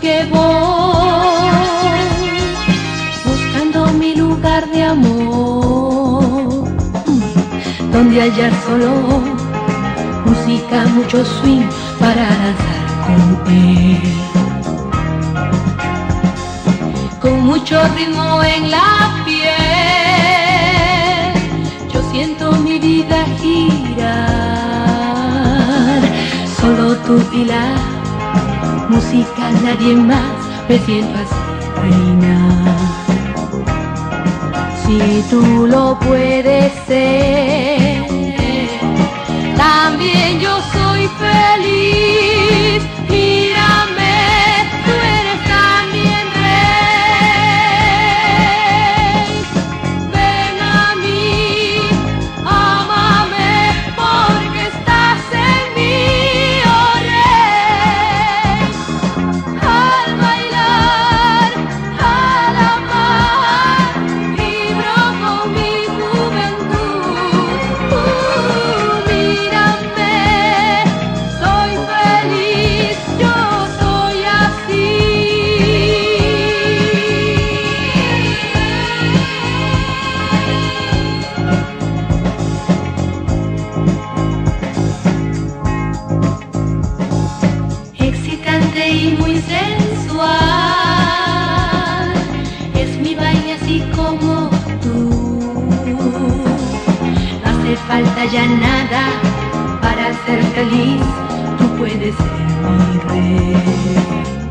que voy, buscando mi lugar de amor, donde hallar solo música, mucho swing para danzar con él. Con mucho ritmo en la piel, yo siento mi vida girar. Solo tú y la música, nadie más, me siento así, reina. Si tú lo puedes ser, también yo soy feliz. Mírame, tú eres también rey. Ven a mí, ámame, porque estás en mí, oh rey. Al bailar, al amar, vibro con mi juventud. Mírame, soy feliz, yo soy así. Excitante y muy sensual, es mi baile así como tú. No hace falta ya nada para ser feliz, tú puedes ser mi rey.